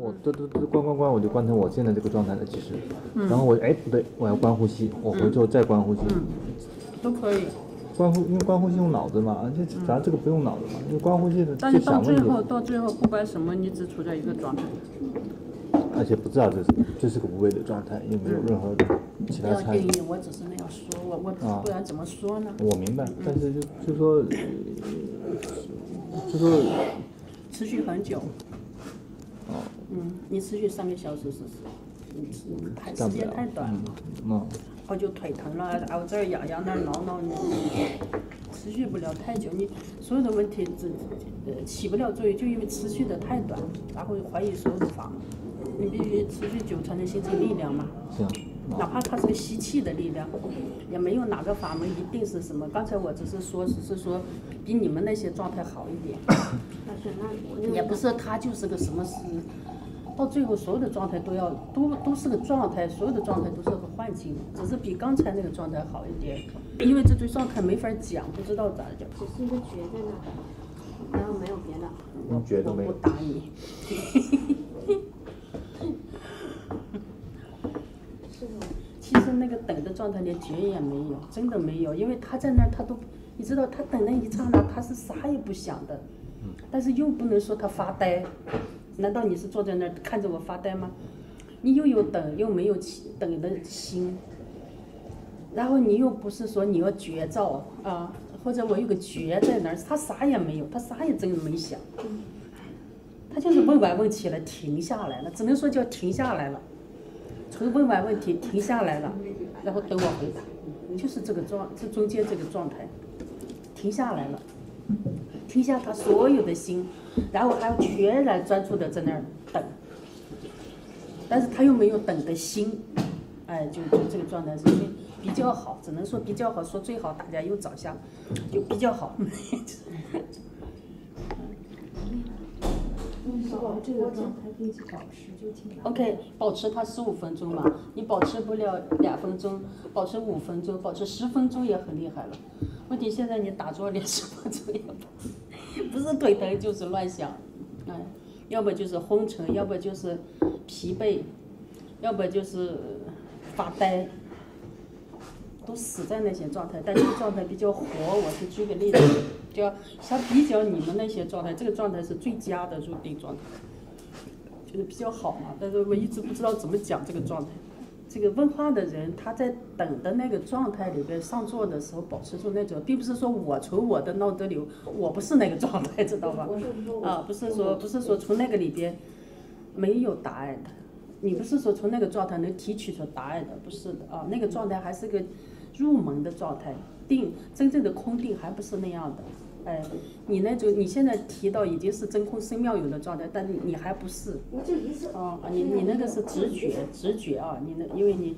我关，我就关成我现在这个状态了，其实。然后我不对，我要关呼吸，我回之后再关呼吸。 都可以。 因为关呼吸用脑子嘛，咱这个不用脑子嘛，因为关呼吸的但是到最后不管什么，你只处在一个状态。 而且不知道这是个无为的状态，也没有任何的其他参与。 我只是那样说，我不然怎么说呢？ 我明白，但是就说持续很久。你持续3个小时是时间太短了。我就腿疼了，然后这儿痒那儿挠，你持续不了太久，你所有的问题起不了作用，就因为持续的太短，然后怀疑所有的法门。你必须持续久才能形成力量嘛。哪怕它是个吸气的力量，也没有哪个法门一定是什么。刚才我只是说比你们那些状态好一点，也不是它就是个什么事。到最后，所有的状态都是个状态，所有的状态都是个幻境，只是比刚才那个状态好一点。因为这种状态没法讲，不知道咋讲。 只是一个觉在那，然后没有别的。 我不打你。其实那个等的状态连觉也没有，真的没有，因为他在那儿，他都，你知道，他等那一刹那，他是啥也不想的，但是又不能说他发呆。难道你是坐在那儿看着我发呆吗？你又有等又没有等的心，然后你又不是说你要觉照啊，或者我有个觉在那儿，他啥也没有，他啥也真没想，他就是问完问题了，停下来了，只能说叫停下来了，从问完问题停下来了，然后等我回答，就是这中间这个状态，停下来了。停下他所有的心，然后还要全然专注的在那儿等，但是他又没有等的心，就这个状态是比较好，只能说比较好，说最好大家有长相，就比较好。 这个状态一直保持就挺难。 OK， 保持它15分钟嘛，你保持不了2分钟，保持5分钟，保持10分钟也很厉害了。问题现在你打坐连10分钟也不是腿疼就是乱想，要不就是昏沉，要不就是疲惫，要不就是发呆，都死在那些状态。但这个状态比较活，我就举个例子，相比较你们那些状态，这个状态是最佳的入定状态，就是比较好嘛。但是我一直不知道怎么讲这个状态。这个问话的人，他在等的那个状态里边上座的时候，保持住那种，并不是说我从我的脑子里，我不是那个状态，知道吧？不是说从那个里边没有答案的，你不是说从那个状态能提取出答案的，不是的啊，那个状态还是个入门的状态，真正的空定还不是那样的。你那种你现在提到已经是真空生妙有的状态，但你还不是。你那个是直觉啊，因为你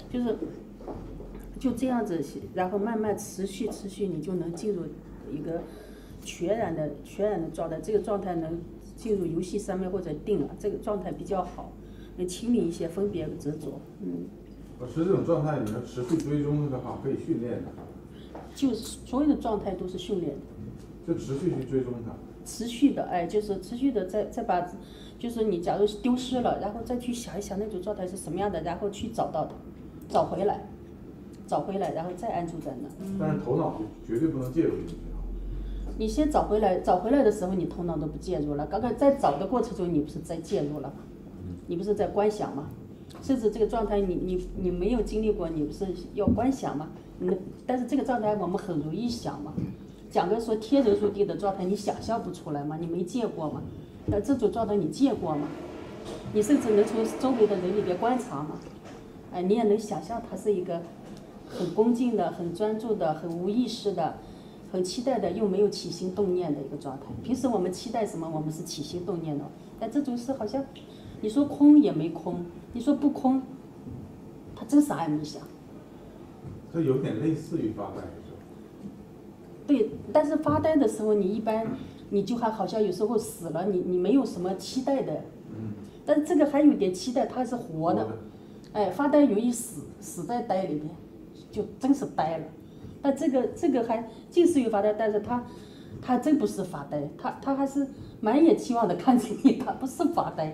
就这样子，然后慢慢持续，你就能进入一个全然的状态。这个状态能进入游戏三昧或者定了，这个状态比较好，能清理一些分别执着。 老师，这种状态你要持续追踪的话，可以训练的。 就是所有的状态都是训练的。 就持续去追踪它， 持续的，就是持续的再把，就是你假如丢失了，然后再去想一想那种状态是什么样的，然后去找到它，找回来，然后再安住在那。 但是头脑绝对不能介入进去。 你先找回来的时候，你头脑都不介入了。刚刚在找的过程中，你不是在介入了吗？你不是在观想吗？甚至这个状态你没有经历过，你不是要观想吗？但是这个状态我们很容易想嘛。讲个说天人入地的状态，你想象不出来吗？你没见过吗？那这种状态你见过吗？你甚至能从周围的人里边观察吗？你也能想象它是一个很恭敬的、很专注的、很无意识的、很期待的，又没有起心动念的一个状态。平时我们期待什么？我们是起心动念的，但这种是好像你说空也没空，你说不空，他真啥也没想。 这有点类似于发呆。 对，但是发呆的时候，你一般你就还好像有时候死了，你没有什么期待的，但是这个还有点期待，它是活的，发呆容易死在呆里边，就真是呆了。但这个还近似于发呆，但是他真不是发呆，他还是满眼期望的看着你，他不是发呆，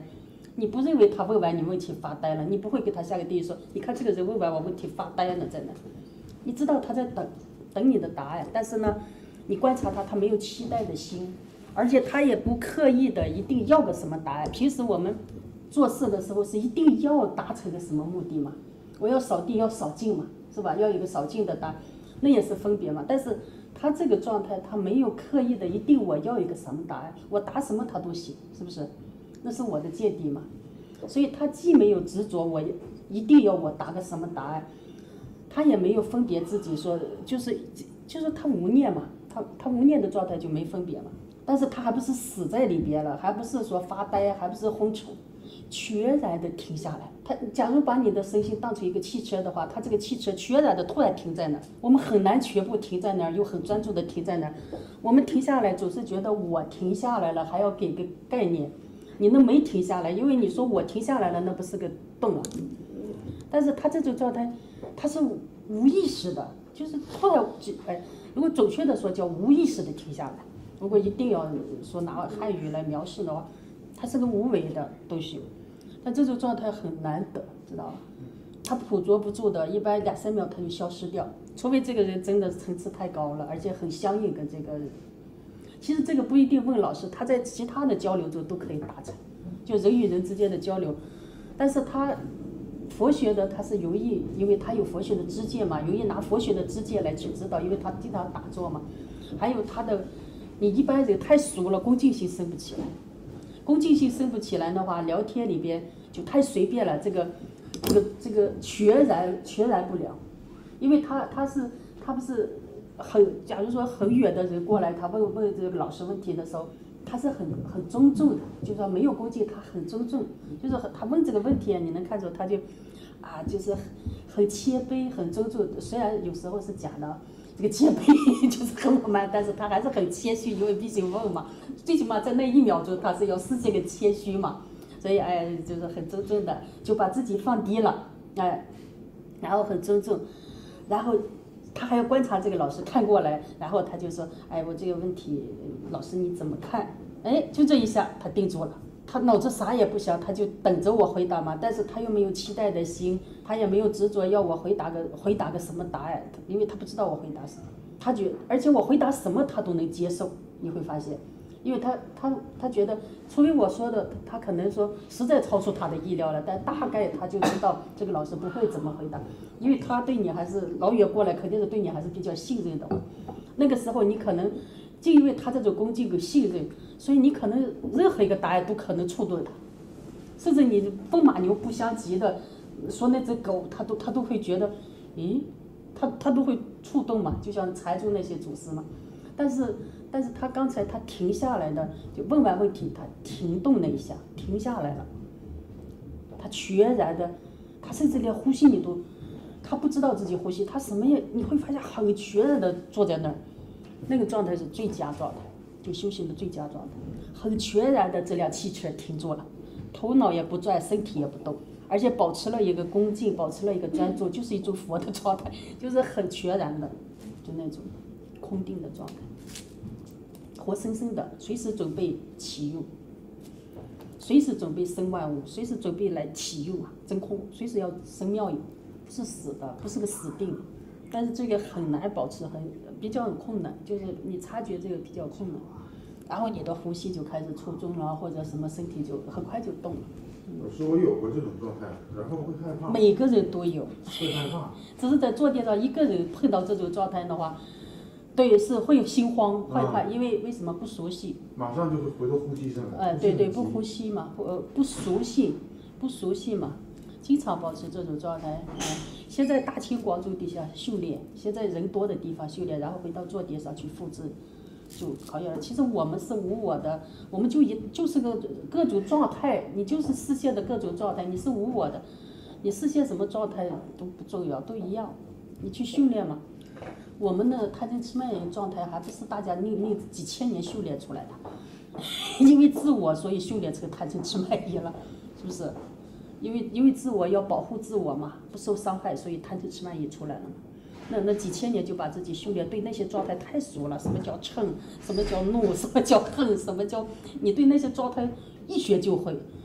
你不认为他问完你问题发呆了，你不会给他下个定义说，你看这个人问完我问题发呆了在那，你知道他在等你的答案，但是呢，你观察他没有期待的心，而且他也不刻意的一定要个什么答案。平时我们做事的时候是一定要达成个什么目的嘛？我要扫地要扫净嘛，是吧？要有个扫净的答案，那也是分别嘛。但是他这个状态，他没有刻意的一定我要一个什么答案，我答什么他都行，是不是？那是我的见地嘛。所以他既没有执着我一定要我答个什么答案，他也没有分别自己说就是他无念嘛，他无念的状态就没分别嘛。但是他还不是死在里边了，还不是说发呆，还不是昏沉，全然的停下来。他假如把你的身心当成一个汽车的话，他这个汽车全然的突然停在那儿，我们很难全部停在那儿，又很专注的停在那儿。我们停下来总是觉得我停下来了，还要给个概念。你那没停下来，因为你说我停下来了，那不是个动啊。但是他这种状态，他是无意识的，就是突然如果准确的说叫无意识的停下来。如果一定要说拿汉语来描述的话，它是个无为的东西，但这种状态很难得，知道吧？它捕捉不住的，一般2-3秒它就消失掉，除非这个人真的层次太高了，而且很相应跟这个。其实这个不一定问老师，他在其他的交流中都可以达成，就人与人之间的交流。但是他佛学的他是容易，因为他有佛学的知见嘛，容易拿佛学的知见来去指导，因为他经常打坐嘛。还有他的，你一般人太熟了，恭敬心升不起来。恭敬心升不起来的话，聊天里边就太随便了，这个全然不了，因为他不是。假如说很远的人过来，他问这个老师问题的时候，他是很尊重的，就是说没有恭敬，他很尊重，就是他问这个问题，你能看出他就，就是很谦卑，很尊重。虽然有时候是假的，这个谦卑就是很慢，但是他还是很谦虚，因为毕竟问嘛，最起码在那1秒钟他是要实现个谦虚嘛，所以就是很尊重的，就把自己放低了，然后很尊重，然后。他还要观察这个老师看过来，然后他就说：“我这个问题，老师你怎么看？”就这一下他定住了，他脑子啥也不想，他就等着我回答嘛。但是他又没有期待的心，他也没有执着要我回答个什么答案，因为他不知道我回答什么，而且我回答什么他都能接受，你会发现。因为他觉得，除非我说的，他可能说实在超出他的意料了，但大概他就知道这个老师不会怎么回答，因为他对你还是老远过来，肯定是对你还是比较信任的。那个时候你可能就因为他这种恭敬跟信任，所以你可能任何一个答案都可能触动他，甚至你风马牛不相及的说那只狗，他都会觉得，他都会触动嘛，就像禅宗那些祖师嘛，但是他刚才他停下来的，就问完问题，他停动了一下，停下来了，他全然的，他甚至连呼吸你都，他不知道自己呼吸，他什么也，你会发现很全然的坐在那儿，那个状态是最佳状态，就修行的最佳状态，很全然的这辆汽车停住了，头脑也不转，身体也不动，而且保持了一个恭敬，保持了一个专注，就是一种佛的状态，就是很全然的，就那种空定的状态。活生生的，随时准备起用，随时准备生万物，随时准备来起用真空，随时要生妙用，不是死的，不是个死病，但是这个很难保持，比较困难，就是你察觉这个比较困难，然后你的呼吸就开始出中了，或者什么身体就很快就动了。 老师，我有过这种状态，然后会害怕。 每个人都有， 会害怕。 只是在坐垫上一个人碰到这种状态的话。对，是会有心慌害怕，因为什么不熟悉， 马上就会回到呼吸上来。 对，不呼吸嘛，不熟悉嘛，经常保持这种状态。先在大庭广众底下修炼，先在人多的地方修炼，然后回到坐垫上去复制，就可以了。其实我们是无我的，我们就是个各种状态，你就是视线的各种状态，你是无我的，你视线什么状态都不重要，都一样，你去训练嘛。我们的贪嗔痴慢疑状态还不是大家那几千年修炼出来的，因为自我所以修炼成贪嗔痴慢疑了，是不是？因为自我要保护自我嘛，不受伤害，所以贪嗔痴慢疑出来了嘛。那几千年就把自己修炼，对那些状态太熟了，什么叫嗔，什么叫怒，什么叫恨，什么叫你对那些状态一学就会，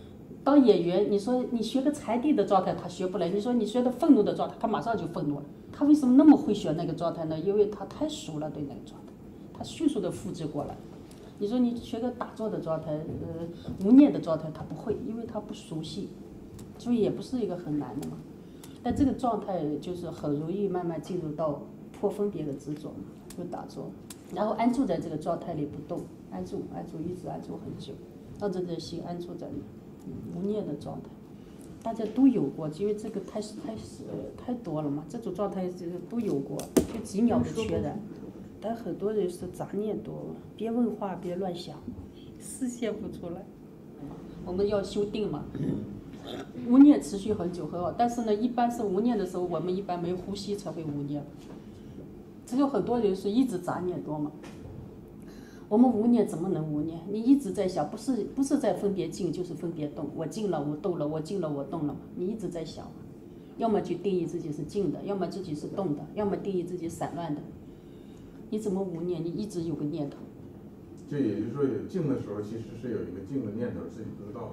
当演员，你说你学个踩地的状态，他学不来；你说你学的愤怒的状态，他马上就愤怒了。他为什么那么会学那个状态呢？因为他太熟了，对那个状态，他迅速的复制过来。你说你学个打坐的状态，无念的状态，他不会，因为他不熟悉，所以也不是一个很难的嘛。但这个状态就是很容易慢慢进入到破分别的执着，就打坐，然后安住在这个状态里不动，安住，一直安住很久，让这个心安住在无念的状态。大家都有过，因为这个太多了嘛，这种状态就是都有过，就几秒的确认。但很多人是杂念多，别问话，别乱想，实现不出来。我们要修定嘛，无念持续很久很好，但是呢，一般是无念的时候，我们一般没呼吸才会无念。只有很多人是一直杂念多嘛。我们无念怎么能无念？你一直在想，不是在分别静，就是分别动。我静了，我动了；我静了，我动了嘛。你一直在想，要么去定义自己是静的，要么自己是动的，要么定义自己散乱的。你怎么无念？你一直有个念头。 就也就是说，有静的时候，其实是有一个静的念头，自己不知道。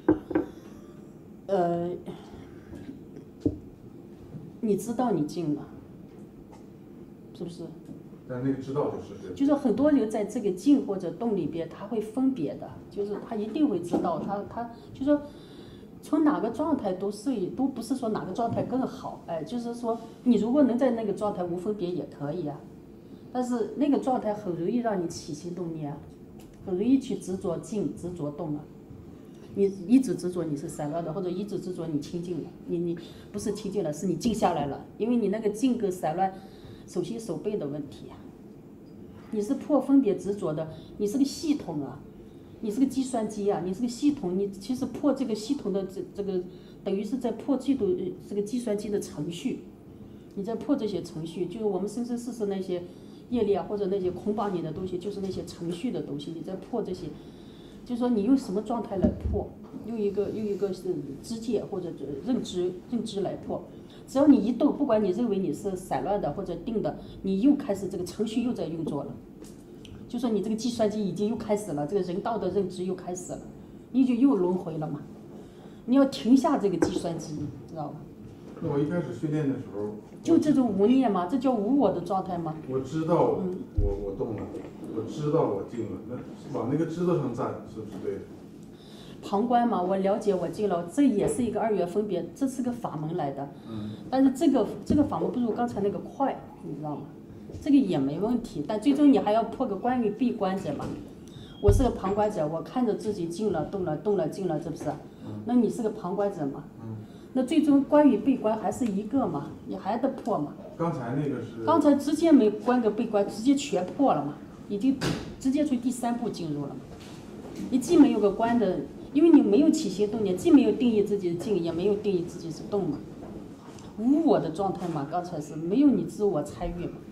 你知道你静了，是不是？ 但那个知道就是很多人在这个静或者动里边，他会分别的，就是他一定会知道，他就说从哪个状态都不是说哪个状态更好，哎，就是说你如果能在那个状态无分别也可以啊，但是那个状态很容易让你起心动念，很容易去执着静执着动啊。你一直执着你是散乱的，或者一直执着你清净了，你不是清净了，是你静下来了，因为你那个静跟散乱手心手背的问题啊。你是破分别执着的，你是个系统啊，你是个计算机啊，你是个系统，你其实破这个系统的这个等于是在破这个计算机的程序，你在破这些程序，就是我们生生世世那些业力啊，或者那些捆绑你的东西，就是那些程序的东西，你在破这些，就是说你用什么状态来破，用一个是知界或者认知来破。只要你一动，不管你认为你是散乱的或者定的，你又开始这个程序又在运作了，就说你这个计算机已经又开始了，这个人道的认知又开始了，你就又轮回了嘛。你要停下这个计算机，知道吧？ 那我一开始训练的时候， 就这种无念嘛，这叫无我的状态嘛。 我知道我动了，我知道我静了，那往那个知道上站，是不是对的？ 旁观嘛，我了解我静了，这也是一个二元分别，这是个法门来的。但是这个法门不如刚才那个快，你知道吗？这个也没问题，但最终你还要破个关于闭关者嘛。我是个旁观者，我看着自己静了、动了、静了，是不是？那你是个旁观者嘛？那最终关于闭关还是一个嘛，你还得破嘛。 刚才那个是。 刚才直接没关个闭关，直接全破了嘛，已经直接从第3步进入了嘛。你既没有个关的。因为你没有起心动念，既没有定义自己的静，也没有定义自己是动嘛，无我的状态嘛，刚才是没有你自我参与嘛。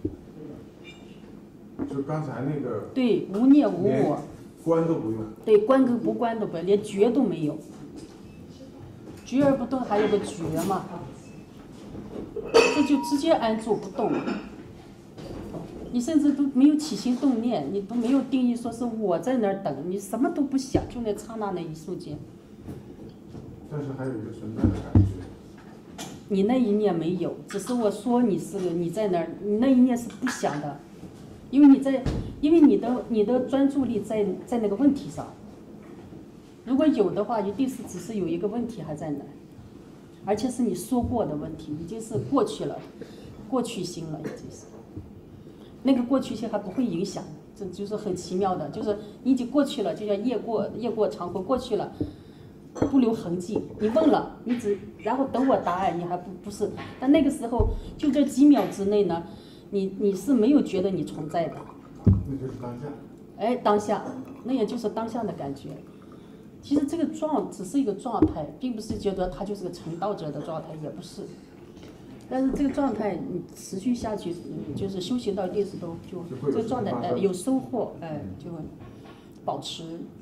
就刚才那个。 对，无念无我。 关都不用。 对，关跟不关都不用，连觉都没有。觉而不动，还有个觉嘛，这就直接安住不动。你甚至都没有起心动念，你都没有定义说是我在那儿等，你什么都不想，就那刹那那一瞬间。 但是还有一个存在的感觉。 你那一念没有，只是我说你在那儿，你那一念是不想的，因为你的专注力在那个问题上。如果有的话，一定是只是有一个问题还在那儿，而且是你说过的问题，已经是过去了，过去心了，已经是。那个过去性还不会影响，这就是很奇妙的，就是你已经过去了，就像夜过长河过去了，不留痕迹。你问了，然后等我答案，你还不是，但那个时候就这几秒之内呢，你是没有觉得你存在的。 那就是当下。 哎，当下，那也就是当下的感觉。其实这个只是一个状态，并不是觉得它就是个成道者的状态，也不是。但是这个状态你持续下去，就是修行到一定时候就这个状态有收获，就会保持。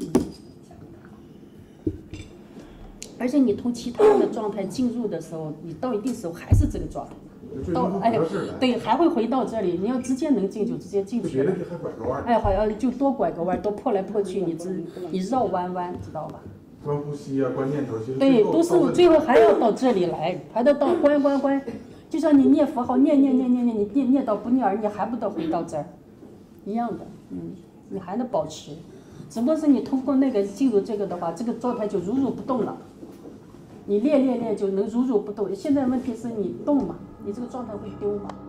而且你从其他的状态进入的时候，你到一定时候还是这个状态。对，还会回到这里。你要直接能进就直接进去了。 还拐个弯。 好像就多拐个弯，多破来破去，你绕弯，知道吧？ 观呼吸啊，观念头，其实对，都是最后还要到这里来，还得到观，就像你念佛号，念，你念到不念你还不得回到这儿，一样的，你还能保持，只不过是你通过那个进入这个的话，这个状态就如如不动了。你练就能如如不动。现在问题是你动嘛，你这个状态会丢嘛。